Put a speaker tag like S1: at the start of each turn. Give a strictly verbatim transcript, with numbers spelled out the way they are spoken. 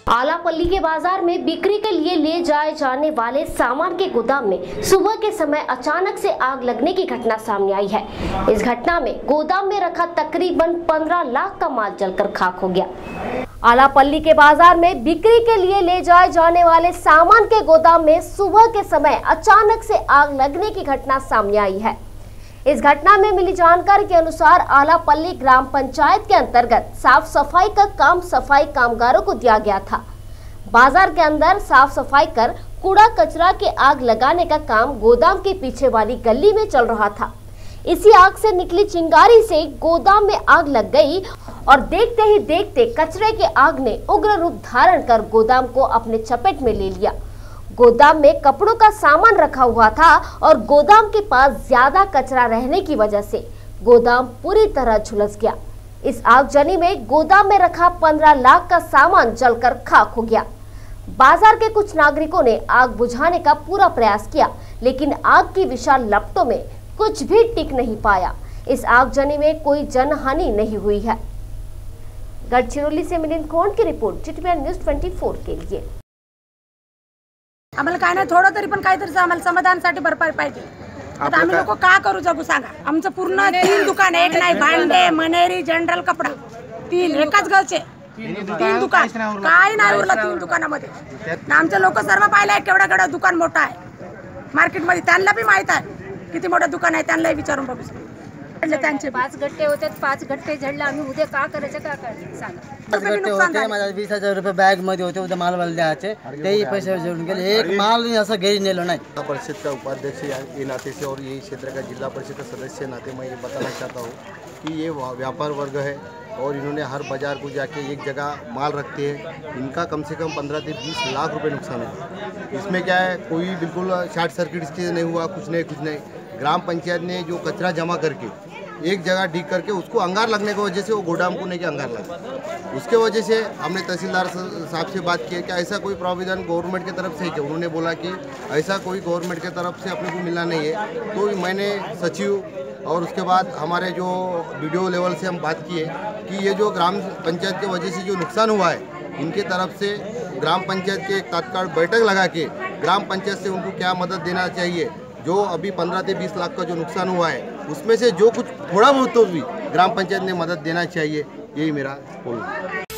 S1: आलापल्ली के बाजार में बिक्री के लिए ले जाए जाने वाले सामान के गोदाम में सुबह के समय अचानक से आग लगने की घटना सामने आई है। इस घटना में गोदाम में रखा तकरीबन पंद्रह लाख का माल जलकर खाक हो गया। आलापल्ली के बाजार में बिक्री के लिए ले जाए जाने वाले सामान के गोदाम में सुबह के समय अचानक से आग लगने की घटना सामने आई है। इस घटना में मिली जानकारी के अनुसार आलापल्ली ग्राम पंचायत के अंतर्गत साफ सफाई का काम सफाई कामगारों को दिया गया था। बाजार के अंदर साफ सफाई कर कूड़ा कचरा के आग लगाने का काम गोदाम के पीछे वाली गली में चल रहा था। इसी आग से निकली चिंगारी से गोदाम में आग लग गई और देखते ही देखते कचरे के आग ने उग्र रूप धारण कर गोदाम को अपने चपेट में ले लिया। गोदाम में कपड़ों का सामान रखा हुआ था और गोदाम के पास ज्यादा कचरा रहने की वजह से गोदाम पूरी तरह झुलस गया। इस आगजनी में गोदाम में रखा पंद्रह लाख का सामान जलकर खाक हो गया। बाजार के कुछ नागरिकों ने आग बुझाने का पूरा प्रयास किया, लेकिन आग की विशाल लपटों में कुछ भी टिक नहीं पाया। इस आगजनी में कोई जनहानि नहीं हुई है। गढ़चिरौली से मिलिंद खोंड की रिपोर्ट, जीटीपीआर न्यूज चौबीस के लिए।
S2: आम्हाला काय नाही, थोडं तरी पण काहीतरी आम्हाला समाधानासाठी भरपाई पाहिजे। आता आम्ही लोक का करू जगू सांगा। आमचं पूर्ण तीन दुकान, एक नाही, भांडे, मनेरी, जनरल कपडा, तीन एकाच घरचे तीन दुकान, काय नाही उरलं तीन दुकानामध्ये। आमचे लोक सर्व पाहिलं केवढा केवढा दुकान मोठा आहे मार्केटमध्ये, त्यांना बी माहित आहे किती मोठं दुकान आहे, त्यांनाही विचारून बघू।
S3: त्यांचे पाच गट्टे होते, पाच गट्टे झडले। आम्ही उद्या का करायचं का करायचं सांगा।
S4: पाच गट्टे होते, माझ्या वीस हजार रुपये बॅग मध्ये होते, उद्या माल वाले द्यायचे, तेही पैसे जोडून गेले। एक माल असं घरी नेलो नहीं।
S5: जिला परिषद का उपाध्यक्ष के नाते से और यही क्षेत्र का जिला परिषद का सदस्य नाते मैं ये बताना चाहता हूँ कि ये व्यापार वर्ग है और इन्होंने हर बाजार को जाके एक जगह माल रखते हैं। इनका कम से कम पंद्रह से बीस लाख रुपए नुकसान है। इसमें क्या है, कोई बिल्कुल शॉर्ट सर्किट से नहीं हुआ, कुछ नहीं कुछ नहीं। ग्राम पंचायत ने जो कचरा जमा करके एक जगह ढीक करके उसको अंगार लगने की वजह से वो गोदाम को नहीं कि अंगार लगा। उसके वजह से हमने तहसीलदार साहब से बात की कि ऐसा कोई प्रावधान गवर्नमेंट की तरफ से है। उन्होंने बोला कि ऐसा कोई गवर्नमेंट की तरफ से अपने को मिलना नहीं है। तो मैंने सचिव और उसके बाद हमारे जो वीडियो लेवल से हम बात किए कि ये जो ग्राम पंचायत की वजह से जो नुकसान हुआ है, इनके तरफ से ग्राम पंचायत के एक तत्काल बैठक लगा के ग्राम पंचायत से उनको क्या मदद देना चाहिए। जो अभी पंद्रह से बीस लाख का जो नुकसान हुआ है उसमें से जो कुछ थोड़ा बहुत तो भी ग्राम पंचायत ने मदद देना चाहिए, यही मेरा बोलना है।